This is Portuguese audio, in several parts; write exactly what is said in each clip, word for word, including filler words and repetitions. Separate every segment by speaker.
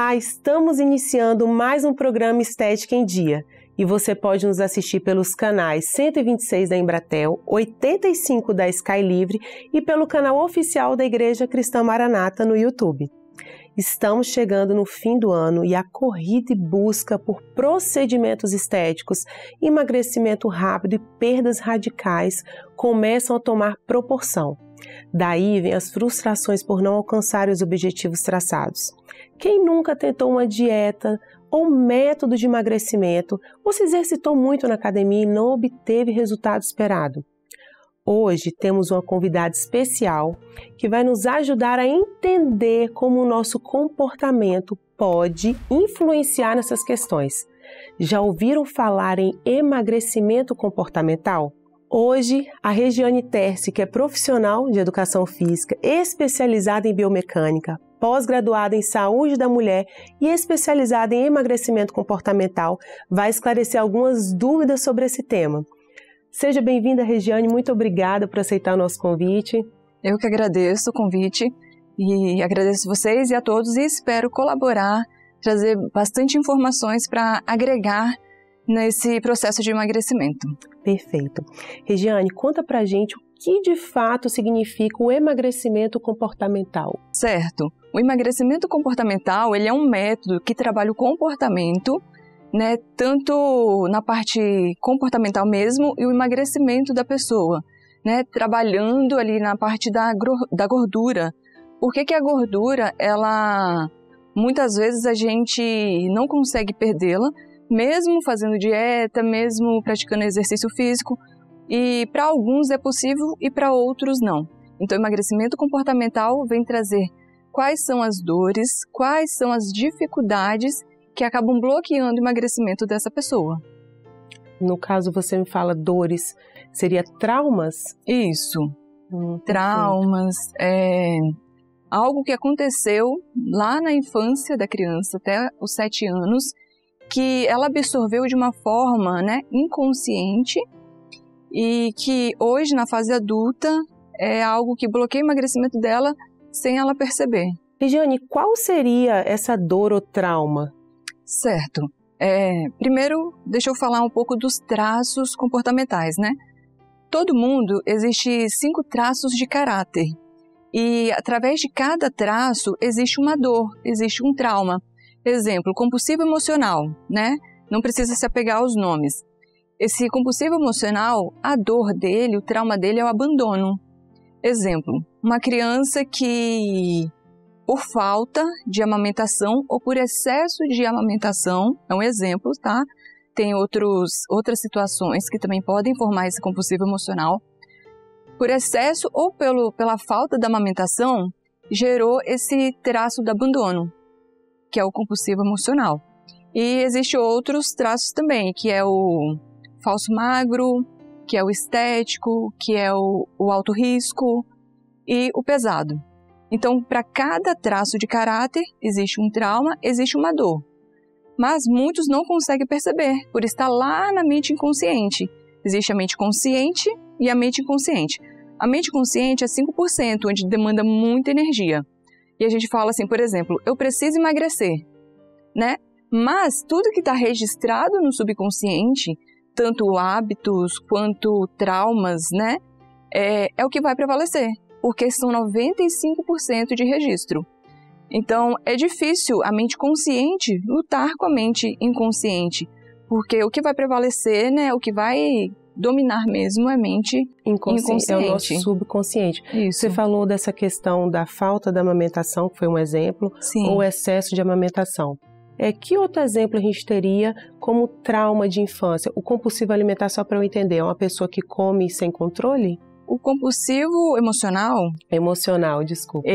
Speaker 1: Olá, estamos iniciando mais um programa Estética em Dia e você pode nos assistir pelos canais cento e vinte e seis da Embratel, oitenta e cinco da Sky Livre e pelo canal oficial da Igreja Cristã Maranata no YouTube. Estamos chegando no fim do ano e a corrida e busca por procedimentos estéticos, emagrecimento rápido e perdas radicais começam a tomar proporção. Daí vem as frustrações por não alcançar os objetivos traçados. Quem nunca tentou uma dieta ou método de emagrecimento ou se exercitou muito na academia e não obteve o resultado esperado? Hoje temos uma convidada especial que vai nos ajudar a entender como o nosso comportamento pode influenciar nessas questões. Já ouviram falar em emagrecimento comportamental? Hoje, a Regiane Terci, que é profissional de educação física, especializada em biomecânica, pós-graduada em saúde da mulher e especializada em emagrecimento comportamental, vai esclarecer algumas dúvidas sobre esse tema. Seja bem-vinda, Regiane, muito obrigada por aceitar o nosso convite.
Speaker 2: Eu que agradeço o convite e agradeço vocês e a todos e espero colaborar, trazer bastante informações para agregar nesse processo de emagrecimento.
Speaker 1: Perfeito. Regiane, conta pra gente o que de fato significa o emagrecimento comportamental.
Speaker 2: Certo. O emagrecimento comportamental, ele é um método que trabalha o comportamento, né, tanto na parte comportamental mesmo e o emagrecimento da pessoa, né, trabalhando ali na parte da, da gordura. Por que que a gordura, ela, muitas vezes a gente não consegue perdê-la, mesmo fazendo dieta, mesmo praticando exercício físico, e para alguns é possível e para outros não. Então, o emagrecimento comportamental vem trazer quais são as dores, quais são as dificuldades que acabam bloqueando o emagrecimento dessa pessoa.
Speaker 1: No caso, você me fala dores, seria traumas?
Speaker 2: Isso,
Speaker 1: hum,
Speaker 2: traumas, é, algo que aconteceu lá na infância da criança, até os sete anos, que ela absorveu de uma forma, né, inconsciente e que hoje, na fase adulta, é algo que bloqueia o emagrecimento dela sem ela perceber.
Speaker 1: Regiane, qual seria essa dor ou trauma?
Speaker 2: Certo. É, primeiro, deixa eu falar um pouco dos traços comportamentais, né? Todo mundo existe cinco traços de caráter e através de cada traço existe uma dor, existe um trauma. Exemplo, compulsivo emocional, né? Não precisa se apegar aos nomes. Esse compulsivo emocional, a dor dele, o trauma dele é o abandono. Exemplo, uma criança que, por falta de amamentação ou por excesso de amamentação, é um exemplo, tá? Tem outros, outras situações que também podem formar esse compulsivo emocional. Por excesso ou pelo, pela falta da amamentação, gerou esse traço do abandono, que é o compulsivo emocional. E existem outros traços também, que é o falso magro, que é o estético, que é o, o alto risco e o pesado. Então, para cada traço de caráter, existe um trauma, existe uma dor. Mas muitos não conseguem perceber, por estar lá na mente inconsciente. Existe a mente consciente e a mente inconsciente. A mente consciente é cinco por cento, onde demanda muita energia. E a gente fala assim, por exemplo, eu preciso emagrecer, né? Mas tudo que está registrado no subconsciente, tanto hábitos quanto traumas, né? É, é o que vai prevalecer, porque são noventa e cinco por cento de registro. Então, é difícil a mente consciente lutar com a mente inconsciente, porque o que vai prevalecer, né? O que vai dominar mesmo é a mente inconsciente. inconsciente.
Speaker 1: É o nosso subconsciente.
Speaker 2: Isso.
Speaker 1: Você falou dessa questão da falta da amamentação, que foi um exemplo,
Speaker 2: Sim.
Speaker 1: ou excesso de amamentação. É, que outro exemplo a gente teria como trauma de infância? O compulsivo alimentar, só para eu entender, é uma pessoa que come sem controle?
Speaker 2: O compulsivo emocional...
Speaker 1: Emocional, desculpa.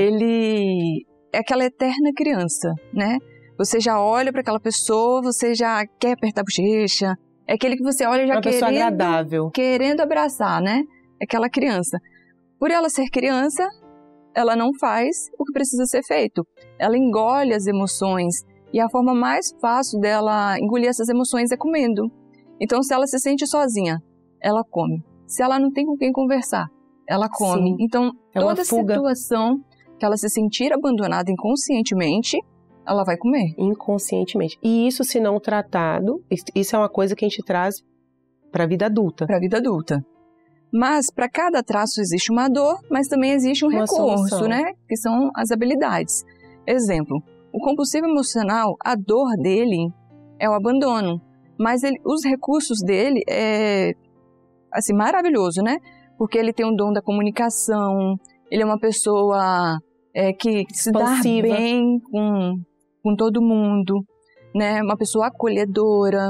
Speaker 2: Ele é aquela eterna criança, né? Você já olha para aquela pessoa, você já quer apertar a bochecha. É aquele que você olha já
Speaker 1: uma
Speaker 2: querendo,
Speaker 1: pessoa agradável.
Speaker 2: querendo abraçar, né? Aquela criança. Por ela ser criança, ela não faz o que precisa ser feito. Ela engole as emoções. E a forma mais fácil dela engolir essas emoções é comendo. Então, se ela se sente sozinha, ela come. Se ela não tem com quem conversar, ela come.
Speaker 1: Sim,
Speaker 2: então,
Speaker 1: é
Speaker 2: toda
Speaker 1: fuga.
Speaker 2: situação que ela se sentir abandonada inconscientemente, ela vai comer.
Speaker 1: Inconscientemente. E isso, se não tratado, isso é uma coisa que a gente traz para a vida adulta.
Speaker 2: Para a vida adulta. Mas para cada traço existe uma dor, mas também existe um
Speaker 1: uma
Speaker 2: recurso,
Speaker 1: solução.
Speaker 2: né? Que são as habilidades. Exemplo, o compulsivo emocional, a dor dele é o abandono. Mas ele, os recursos dele é assim, maravilhoso, né? Porque ele tem um dom da comunicação, ele é uma pessoa é, que se dá bem com, com todo mundo, né? Uma pessoa acolhedora.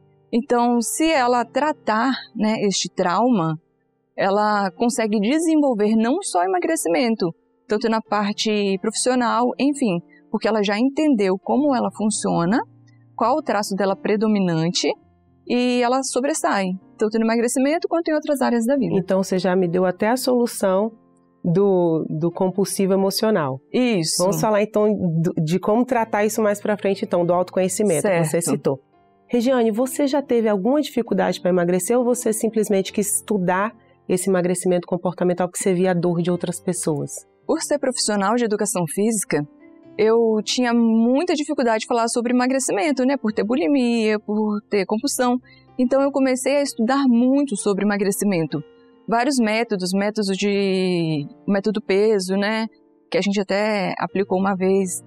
Speaker 2: Então, se ela tratar, né, este trauma, ela consegue desenvolver não só emagrecimento, tanto na parte profissional, enfim, porque ela já entendeu como ela funciona, qual o traço dela predominante e ela sobressai, tanto no emagrecimento quanto em outras áreas da vida.
Speaker 1: Então, você já me deu até a solução do, do compulsivo emocional.
Speaker 2: Isso.
Speaker 1: Vamos falar, então, de como tratar isso mais pra frente, então, do autoconhecimento,
Speaker 2: certo.
Speaker 1: que você citou. Regiane, você já teve alguma dificuldade para emagrecer ou você simplesmente quis estudar esse emagrecimento comportamental que você via a dor de outras pessoas?
Speaker 2: Por ser profissional de educação física, eu tinha muita dificuldade de falar sobre emagrecimento, né? Por ter bulimia, por ter compulsão. Então, eu comecei a estudar muito sobre emagrecimento. Vários métodos, métodos de... método peso, né? Que a gente até aplicou uma vez.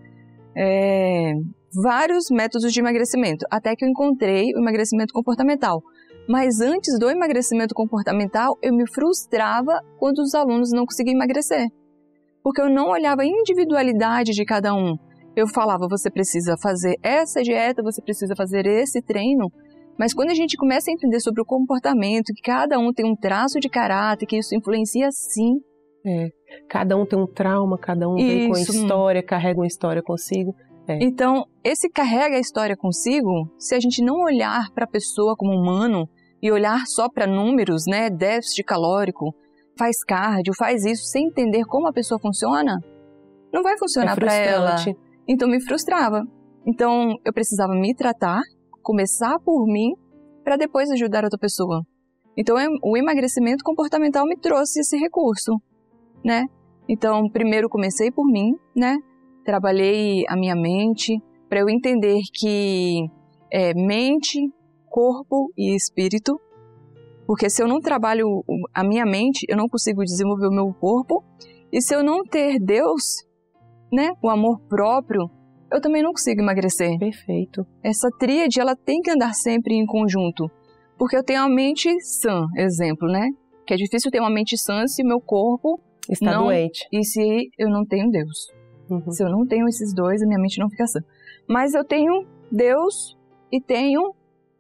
Speaker 2: É... Vários métodos de emagrecimento, até que eu encontrei o emagrecimento comportamental. Mas antes do emagrecimento comportamental, eu me frustrava quando os alunos não conseguiam emagrecer. Porque eu não olhava a individualidade de cada um. Eu falava, você precisa fazer essa dieta, você precisa fazer esse treino. Mas quando a gente começa a entender sobre o comportamento, que cada um tem um traço de caráter, que isso influencia sim.
Speaker 1: É, cada um tem um trauma, cada um vem com a história, carrega uma história consigo. É.
Speaker 2: Então, esse carrega a história consigo, se a gente não olhar para a pessoa como humano e olhar só para números, né, déficit calórico, faz cardio, faz isso, sem entender como a pessoa funciona, não vai funcionar
Speaker 1: é
Speaker 2: para ela.
Speaker 1: frustrante.
Speaker 2: Então, me frustrava. Então, eu precisava me tratar, começar por mim, para depois ajudar outra pessoa. Então, o emagrecimento comportamental me trouxe esse recurso, né? Então, primeiro comecei por mim, né? Trabalhei a minha mente para eu entender que é mente, corpo e espírito, porque se eu não trabalho a minha mente, eu não consigo desenvolver o meu corpo, e se eu não ter Deus, né, o amor próprio, eu também não consigo emagrecer.
Speaker 1: Perfeito.
Speaker 2: Essa tríade, ela tem que andar sempre em conjunto, porque eu tenho a mente sã, exemplo, né, que é difícil ter uma mente sã se o meu corpo
Speaker 1: está
Speaker 2: não,
Speaker 1: doente.
Speaker 2: E se eu não tenho Deus. Uhum. Se eu não tenho esses dois, a minha mente não fica sã. Mas eu tenho Deus e tenho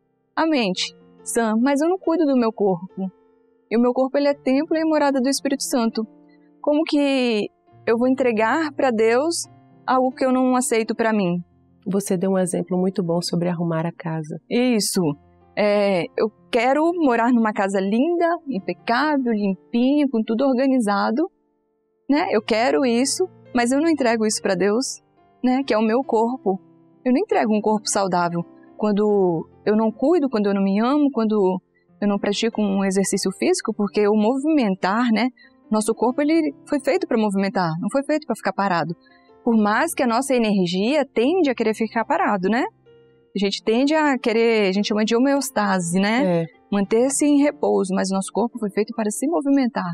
Speaker 2: a mente sã, mas eu não cuido do meu corpo. E o meu corpo, ele é templo e morada do Espírito Santo. Como que eu vou entregar para Deus algo que eu não aceito para mim?
Speaker 1: Você deu um exemplo muito bom sobre arrumar a casa.
Speaker 2: Isso. É, eu quero morar numa casa linda, impecável, limpinha, com tudo organizado, né? Eu quero isso. Mas eu não entrego isso para Deus, né? Que é o meu corpo. Eu não entrego um corpo saudável quando eu não cuido, quando eu não me amo, quando eu não pratico um exercício físico, porque o movimentar, né? Nosso corpo, ele foi feito para movimentar, não foi feito para ficar parado. Por mais que a nossa energia tende a querer ficar parado, né? A gente tende a querer, a gente chama de homeostase, né?
Speaker 1: É.
Speaker 2: Manter-se em repouso, mas o nosso corpo foi feito para se movimentar.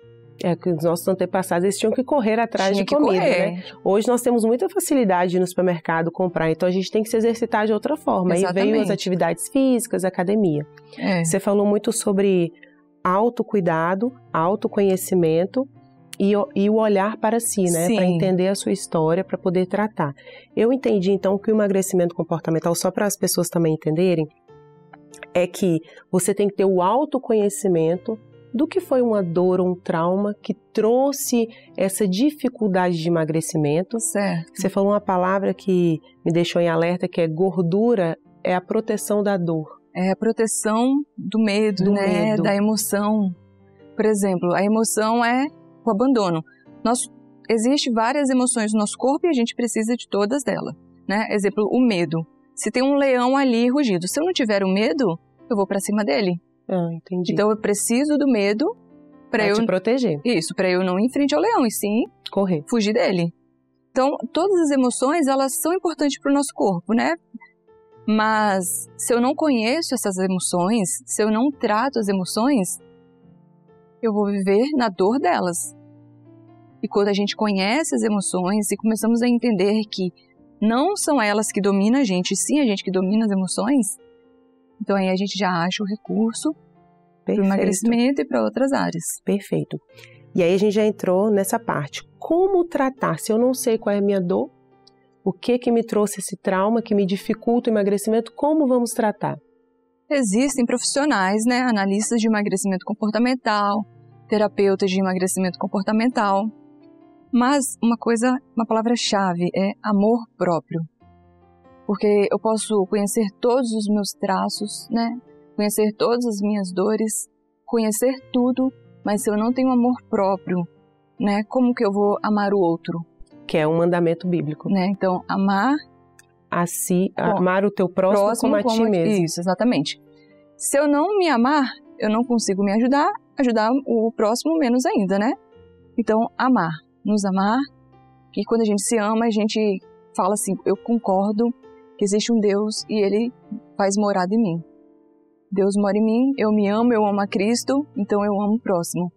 Speaker 1: É, que os nossos antepassados, eles tinham que correr atrás
Speaker 2: Tinha
Speaker 1: de comida,
Speaker 2: correr.
Speaker 1: né? Hoje nós temos muita facilidade de ir no supermercado comprar, então a gente tem que se exercitar de outra forma.
Speaker 2: Exatamente.
Speaker 1: Aí veio as atividades físicas, academia.
Speaker 2: É.
Speaker 1: Você falou muito sobre autocuidado, autoconhecimento e, e o olhar para si, né? Para entender a sua história, para poder tratar. Eu entendi, então, que o emagrecimento comportamental, só para as pessoas também entenderem, é que você tem que ter o autoconhecimento do que foi uma dor ou um trauma que trouxe essa dificuldade de emagrecimento.
Speaker 2: Certo.
Speaker 1: Você falou uma palavra que me deixou em alerta, que é gordura, é a proteção da dor.
Speaker 2: É a proteção do medo,
Speaker 1: do
Speaker 2: né?
Speaker 1: medo.
Speaker 2: Da emoção. Por exemplo, a emoção é o abandono. Nós, existe várias emoções no nosso corpo e a gente precisa de todas delas, né? Exemplo, o medo. Se tem um leão ali rugido, se eu não tiver o medo, eu vou para cima dele.
Speaker 1: Ah, entendi.
Speaker 2: Então eu preciso do medo para eu
Speaker 1: te proteger.
Speaker 2: Isso, para eu não ir em frente ao leão e sim
Speaker 1: correr,
Speaker 2: fugir dele. Então, todas as emoções, elas são importantes para o nosso corpo, né? Mas se eu não conheço essas emoções, se eu não trato as emoções, eu vou viver na dor delas. E quando a gente conhece as emoções e começamos a entender que não são elas que dominam a gente, sim a gente que domina as emoções, então aí a gente já acha o recurso para o emagrecimento e para outras áreas.
Speaker 1: Perfeito. E aí a gente já entrou nessa parte. Como tratar? Se eu não sei qual é a minha dor, o que que me trouxe esse trauma, que me dificulta o emagrecimento, como vamos tratar?
Speaker 2: Existem profissionais, né, analistas de emagrecimento comportamental, terapeutas de emagrecimento comportamental, mas uma coisa, uma palavra-chave é amor próprio. Porque eu posso conhecer todos os meus traços, né, conhecer todas as minhas dores, conhecer tudo, mas se eu não tenho amor próprio, né, como que eu vou amar o outro?
Speaker 1: Que é um mandamento bíblico.
Speaker 2: Né? Então, amar
Speaker 1: a si, Bom, amar o teu próximo, próximo como a
Speaker 2: como
Speaker 1: ti mesmo.
Speaker 2: Isso, exatamente. Se eu não me amar, eu não consigo me ajudar, ajudar o próximo menos ainda, né? Então, amar, nos amar, que quando a gente se ama, a gente fala assim, eu concordo que existe um Deus e Ele faz morada em mim. Deus mora em mim, eu me amo, eu amo a Cristo, então eu amo o próximo.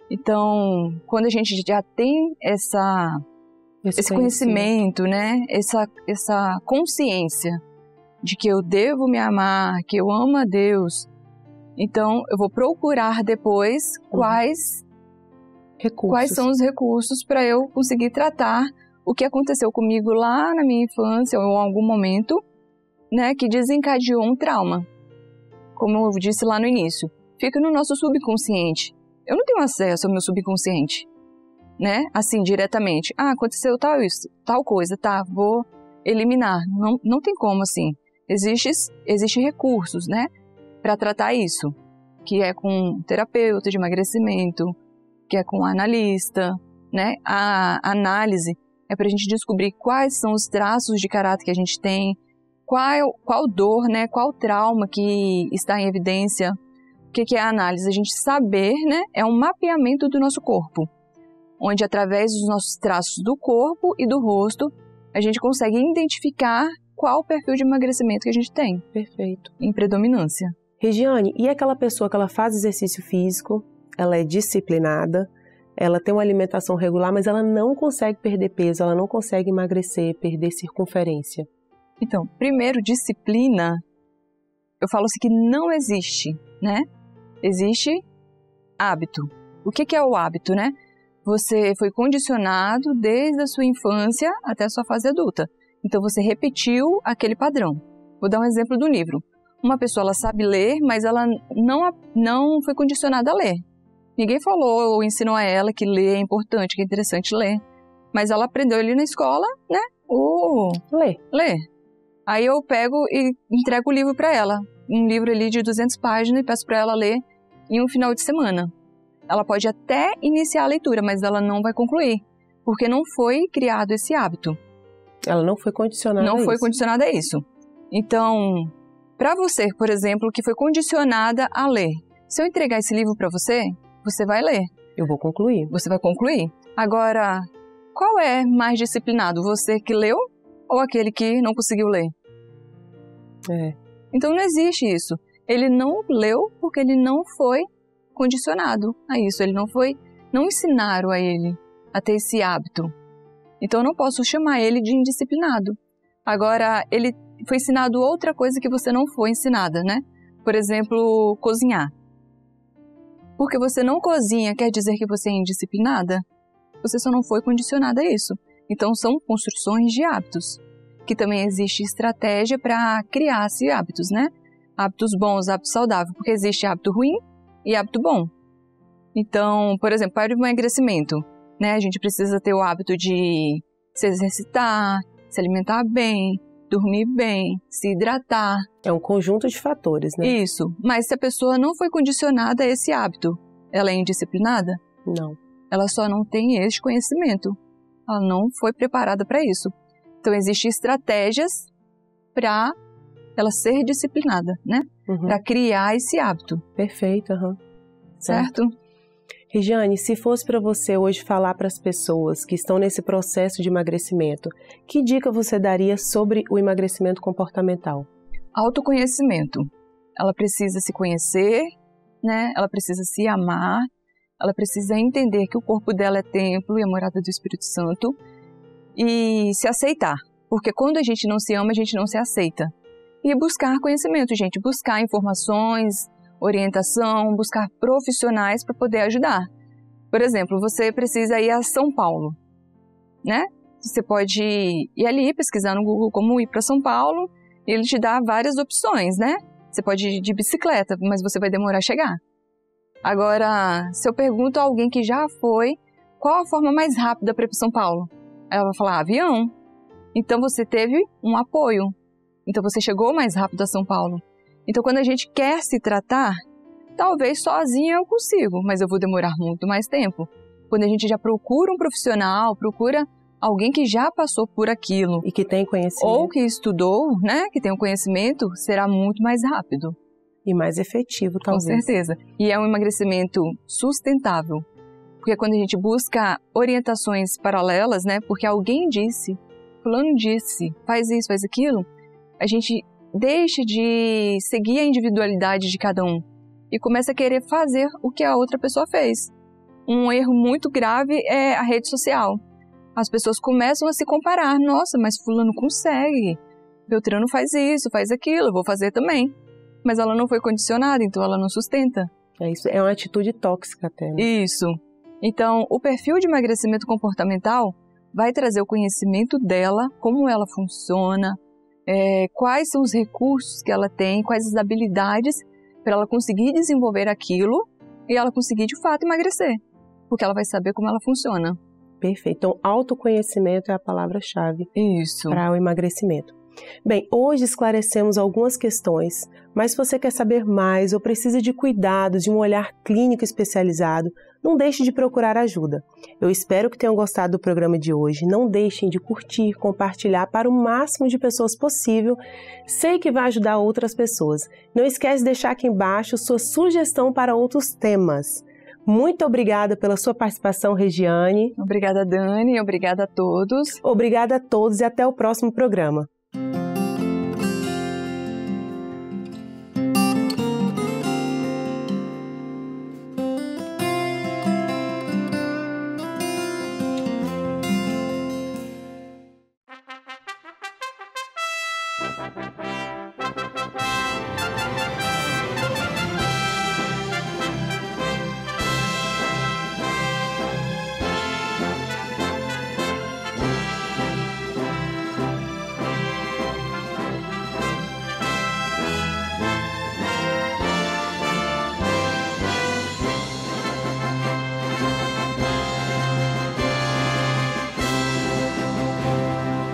Speaker 2: Então, quando a gente já tem essa... Esse, esse conhecimento, né? Essa, essa consciência de que eu devo me amar, que eu amo a Deus. Então, eu vou procurar depois uhum. quais, recursos. quais são os recursos para eu conseguir tratar o que aconteceu comigo lá na minha infância ou em algum momento, né? Que desencadeou um trauma. Como eu disse lá no início, fica no nosso subconsciente. Eu não tenho acesso ao meu subconsciente. Né? Assim, diretamente. Ah, aconteceu tal isso, tal coisa, tá, vou eliminar. Não, não tem como, assim. Existem existe recursos, né? Para tratar isso. Que é com terapeuta de emagrecimento, que é com analista, né? A análise é para a gente descobrir quais são os traços de caráter que a gente tem, qual, qual dor, né? Qual trauma que está em evidência. O que, que é a análise? A gente saber, né? É um mapeamento do nosso corpo, onde através dos nossos traços do corpo e do rosto, a gente consegue identificar qual o perfil de emagrecimento que a gente tem.
Speaker 1: Perfeito.
Speaker 2: Em predominância.
Speaker 1: Regiane, e aquela pessoa que ela faz exercício físico, ela é disciplinada, ela tem uma alimentação regular, mas ela não consegue perder peso, ela não consegue emagrecer, perder circunferência?
Speaker 2: Então, primeiro, disciplina, eu falo assim que não existe, né? Existe hábito. O que, que é o hábito, né? Você foi condicionado desde a sua infância até a sua fase adulta. Então, você repetiu aquele padrão. Vou dar um exemplo do livro. Uma pessoa, ela sabe ler, mas ela não, não foi condicionada a ler. Ninguém falou ou ensinou a ela que ler é importante, que é interessante ler. Mas ela aprendeu ali na escola, né? O
Speaker 1: ler.
Speaker 2: Ler. Aí eu pego e entrego o livro para ela. Um livro ali de duzentas páginas e peço para ela ler em um final de semana. Ela pode até iniciar a leitura, mas ela não vai concluir, porque não foi criado esse hábito.
Speaker 1: Ela não foi condicionada
Speaker 2: não
Speaker 1: a isso.
Speaker 2: Não foi condicionada a isso. Então, para você, por exemplo, que foi condicionada a ler, se eu entregar esse livro para você, você vai ler.
Speaker 1: Eu vou concluir.
Speaker 2: Você vai concluir. Agora, qual é mais disciplinado? Você que leu ou aquele que não conseguiu ler?
Speaker 1: É.
Speaker 2: Então, não existe isso. Ele não leu porque ele não foi condicionado a isso, ele não foi, não ensinaram a ele a ter esse hábito. Então eu não posso chamar ele de indisciplinado. Agora, ele foi ensinado outra coisa que você não foi ensinada, né? Por exemplo, cozinhar. Porque você não cozinha quer dizer que você é indisciplinada? Você só não foi condicionada a isso. Então são construções de hábitos, que também existe estratégia para criar esses hábitos, né? Hábitos bons, hábitos saudáveis, porque existe hábito ruim e hábito bom. Então, por exemplo, para o emagrecimento, né, a gente precisa ter o hábito de se exercitar, se alimentar bem, dormir bem, se hidratar.
Speaker 1: É um conjunto de fatores, né?
Speaker 2: Isso. Mas se a pessoa não foi condicionada a esse hábito, ela é indisciplinada?
Speaker 1: Não.
Speaker 2: Ela só não tem esse conhecimento. Ela não foi preparada para isso. Então, existem estratégias para ela ser disciplinada, né? Uhum. Para criar esse hábito.
Speaker 1: Perfeito, uhum.
Speaker 2: Certo?
Speaker 1: Regiane, se fosse para você hoje falar para as pessoas que estão nesse processo de emagrecimento, que dica você daria sobre o emagrecimento comportamental?
Speaker 2: Autoconhecimento. Ela precisa se conhecer, né? Ela precisa se amar, ela precisa entender que o corpo dela é templo e a morada do Espírito Santo e se aceitar. Porque quando a gente não se ama, a gente não se aceita. E buscar conhecimento, gente, buscar informações, orientação, buscar profissionais para poder ajudar. Por exemplo, você precisa ir a São Paulo, né? Você pode ir ali, pesquisar no Google como ir para São Paulo, e ele te dá várias opções, né? Você pode ir de bicicleta, mas você vai demorar a chegar. Agora, se eu pergunto a alguém que já foi, qual a forma mais rápida para ir para São Paulo? Ela vai falar, avião. Então você teve um apoio. Então você chegou mais rápido a São Paulo. Então, quando a gente quer se tratar, talvez sozinha eu consigo, mas eu vou demorar muito mais tempo. Quando a gente já procura um profissional, procura alguém que já passou por aquilo.
Speaker 1: E que tem conhecimento.
Speaker 2: Ou que estudou, né? Que tem um conhecimento, será muito mais rápido.
Speaker 1: E mais efetivo, talvez.
Speaker 2: Com certeza. E é um emagrecimento sustentável. Porque quando a gente busca orientações paralelas, né? Porque alguém disse, fulano disse, faz isso, faz aquilo, a gente deixa de seguir a individualidade de cada um e começa a querer fazer o que a outra pessoa fez. Um erro muito grave é a rede social. As pessoas começam a se comparar. Nossa, mas fulano consegue. Beltrano faz isso, faz aquilo, eu vou fazer também. Mas ela não foi condicionada, então ela não sustenta.
Speaker 1: É isso, é uma atitude tóxica até, né?
Speaker 2: Isso. Então, o perfil de emagrecimento comportamental vai trazer o conhecimento dela, como ela funciona, É, quais são os recursos que ela tem, quais as habilidades para ela conseguir desenvolver aquilo e ela conseguir de fato emagrecer, porque ela vai saber como ela funciona.
Speaker 1: Perfeito. Então, autoconhecimento é a palavra-chave para o emagrecimento. Bem, hoje esclarecemos algumas questões, mas se você quer saber mais ou precisa de cuidados, de um olhar clínico especializado, não deixe de procurar ajuda. Eu espero que tenham gostado do programa de hoje. Não deixem de curtir, compartilhar para o máximo de pessoas possível. Sei que vai ajudar outras pessoas. Não esquece de deixar aqui embaixo sua sugestão para outros temas. Muito obrigada pela sua participação, Regiane.
Speaker 2: Obrigada, Dani. Obrigada a todos.
Speaker 1: Obrigada a todos e até o próximo programa.